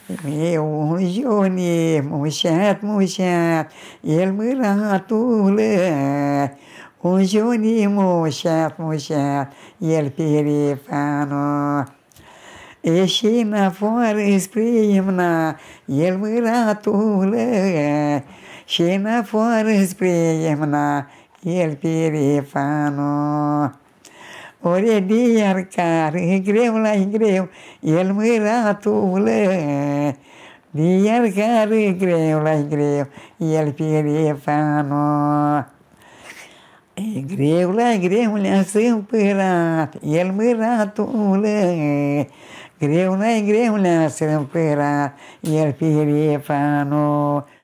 Eu un gioni, musat, el mâratule. Un gioni, musat, el pirifano. Ieșind afară spre Iemna, el mâratule. Și-n afară spre Iemna, el pirifano. Ori de iercare, greu la greu, el mâratule. De iercare, greu la greu, el pirifano. E greu la greu le-a sâmpărat, el mâratule. Greu la greu le-a sâmpărat, el pirifano.